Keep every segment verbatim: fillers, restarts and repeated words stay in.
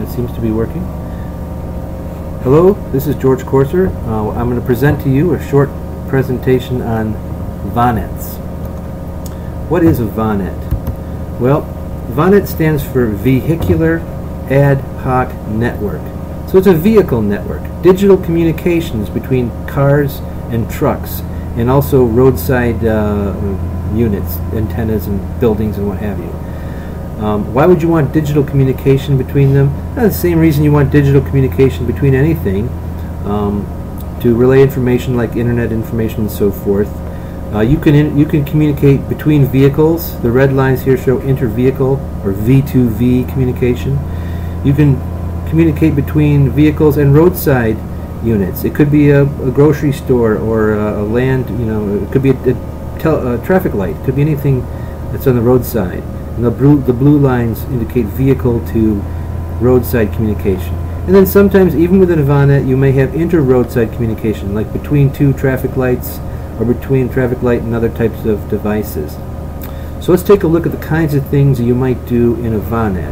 it seems to be working. Hello, this is George Corser. Uh, I'm going to present to you a short presentation on VANETs. What is a VANET? Well, VANET stands for Vehicular Ad-hoc Network. So it's a vehicle network, digital communications between cars and trucks, and also roadside uh, units, antennas and buildings and what have you. Um, why would you want digital communication between them? Uh, the same reason you want digital communication between anything, um, to relay information like internet information and so forth. Uh, you can in, you can communicate between vehicles. The red lines here show inter-vehicle or V two V communication. You can communicate between vehicles and roadside units. It could be a, a grocery store or a, a land, you know, it could be a, a, tel a traffic light. It could be anything that's on the roadside. And the blue, the blue lines indicate vehicle to roadside communication. And then sometimes, even within a VANET, you may have inter-roadside communication, like between two traffic lights or between traffic light and other types of devices. So let's take a look at the kinds of things that you might do in a VANET.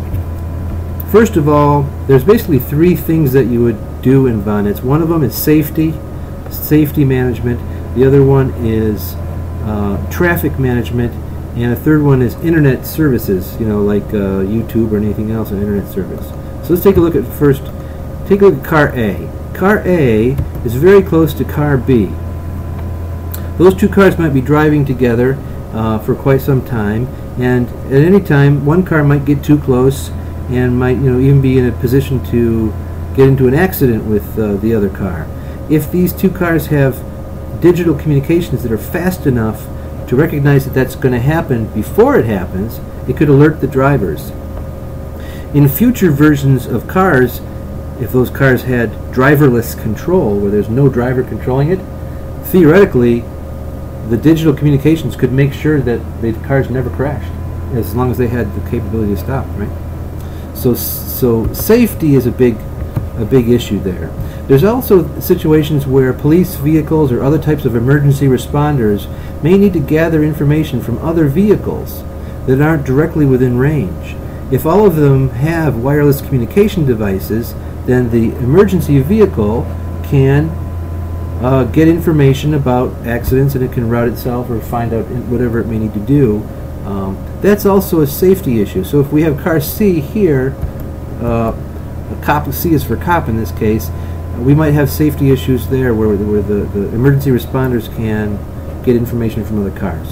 First of all, there's basically three things that you would do in VANETs. One of them is safety, safety management. The other one is uh, traffic management. And a third one is internet services, you know, like uh, YouTube or anything else, an internet service. So let's take a look at first, take a look at car A. Car A is very close to car B. Those two cars might be driving together uh, for quite some time, and at any time one car might get too close and might, you know, even be in a position to get into an accident with uh, the other car. If these two cars have digital communications that are fast enough to recognize that that's going to happen before it happens, it could alert the drivers. In future versions of cars, if those cars had driverless control, where there's no driver controlling it, theoretically the digital communications could make sure that the cars never crashed, as long as they had the capability to stop, right? So, so safety is a big, a big issue there. There's also situations where police vehicles or other types of emergency responders may need to gather information from other vehicles that aren't directly within range. If all of them have wireless communication devices, then the emergency vehicle can uh, get information about accidents, and it can route itself or find out whatever it may need to do. Um, that's also a safety issue. So if we have car C here, uh, a cop, C is for cop in this case, we might have safety issues there where, where the, the emergency responders can get information from other cars.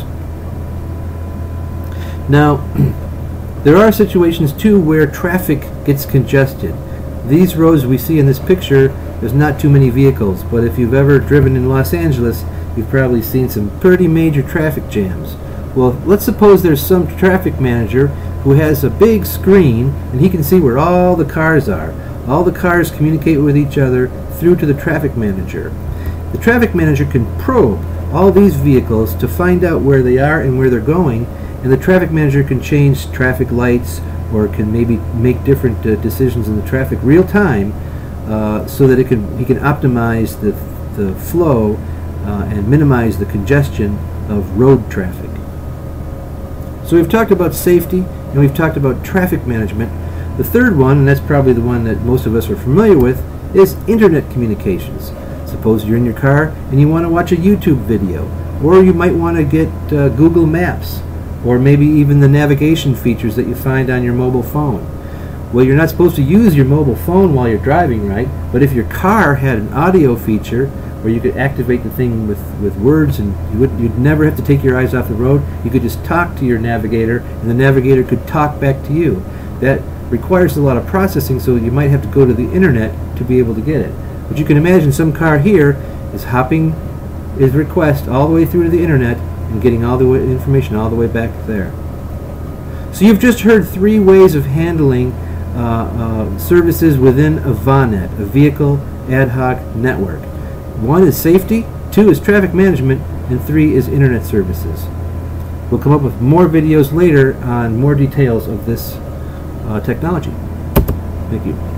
Now, there are situations too where traffic gets congested. These roads we see in this picture, there's not too many vehicles, but if you've ever driven in Los Angeles, you've probably seen some pretty major traffic jams. Well, let's suppose there's some traffic manager who has a big screen and he can see where all the cars are. All the cars communicate with each other through to the traffic manager. The traffic manager can probe all these vehicles to find out where they are and where they're going, and the traffic manager can change traffic lights or can maybe make different uh, decisions in the traffic real time, uh, so that it can he can optimize the, the flow uh, and minimize the congestion of road traffic. So we've talked about safety and we've talked about traffic management. The third one, and that's probably the one that most of us are familiar with, is internet communications. Suppose you're in your car and you want to watch a YouTube video, or you might want to get uh, Google Maps, or maybe even the navigation features that you find on your mobile phone. Well, you're not supposed to use your mobile phone while you're driving, right? But if your car had an audio feature where you could activate the thing with, with words, and you would, you'd never have to take your eyes off the road, you could just talk to your navigator and the navigator could talk back to you. That requires a lot of processing, so you might have to go to the internet to be able to get it. But you can imagine some car here is hopping his request all the way through to the internet and getting all the way, information all the way back there. So you've just heard three ways of handling uh, uh, services within a VANET, a vehicle ad hoc network. One is safety, two is traffic management, and three is internet services. We'll come up with more videos later on more details of this Uh, technology. Thank you.